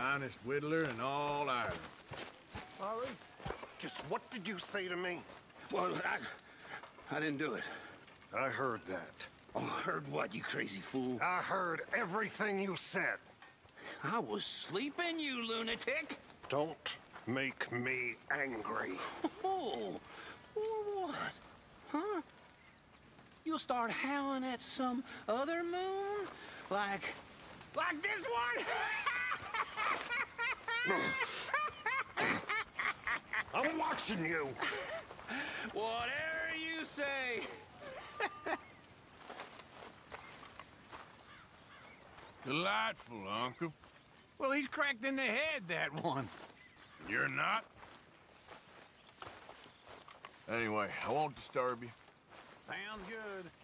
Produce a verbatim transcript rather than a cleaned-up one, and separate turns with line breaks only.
finest whittler in all Ireland.
Ollie, just what did you say to me?
Well, I... I didn't do it.
I heard that.
Oh, heard what, you crazy fool?
I heard everything you said.
I was sleeping, you lunatic.
Don't make me angry.
Oh, what? Huh? You'll start howling at some other moon? Like... like this one?
I'm watching you.
Whatever you say.
Delightful, Uncle.
Well, he's cracked in the head, that one.
You're not? Anyway, I won't disturb you.
Sounds good.